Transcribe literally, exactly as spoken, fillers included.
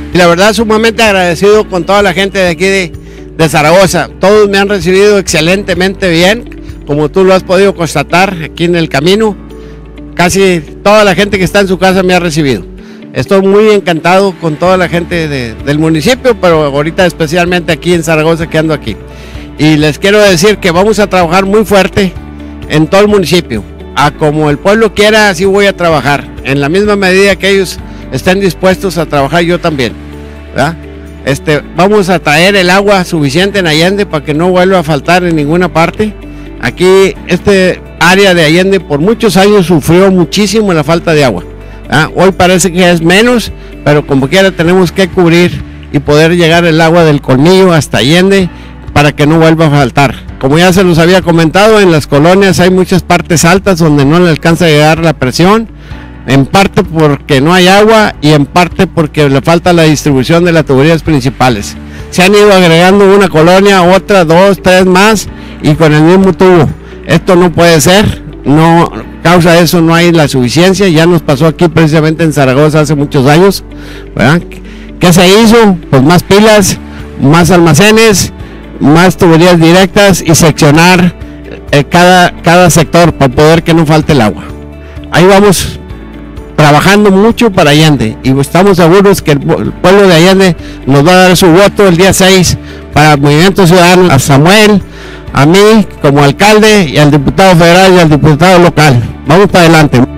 Y la verdad sumamente agradecido con toda la gente de aquí de, de Zaragoza. Todos me han recibido excelentemente bien, como tú lo has podido constatar aquí en el camino. Casi toda la gente que está en su casa me ha recibido. Estoy muy encantado con toda la gente de, del municipio, pero ahorita especialmente aquí en Zaragoza que ando aquí. Y les quiero decir que vamos a trabajar muy fuerte en todo el municipio. A como el pueblo quiera, así voy a trabajar. En la misma medida que ellos estén dispuestos a trabajar, yo también, ¿verdad? Este, vamos a traer el agua suficiente en Allende para que no vuelva a faltar en ninguna parte. Aquí, este área de Allende por muchos años sufrió muchísimo la falta de agua. ¿Ah? Hoy parece que es menos, pero como quiera tenemos que cubrir y poder llegar el agua del Colmillo hasta Allende para que no vuelva a faltar. Como ya se los había comentado, en las colonias hay muchas partes altas donde no le alcanza a llegar la presión, en parte porque no hay agua y en parte porque le falta la distribución de las tuberías principales. Se han ido agregando una colonia, otra, dos, tres más y con el mismo tubo. Esto no puede ser, no causa de eso, no hay la suficiencia. Ya nos pasó aquí precisamente en Zaragoza hace muchos años, ¿verdad? ¿Qué se hizo? Pues más pilas, más almacenes, más tuberías directas y seccionar eh, cada, cada sector para poder que no falte el agua. Ahí vamos trabajando mucho para Allende y estamos seguros que el pueblo de Allende nos va a dar su voto el día seis para el Movimiento Ciudadano, a Samuel, a mí como alcalde y al diputado federal y al diputado local. Vamos para adelante.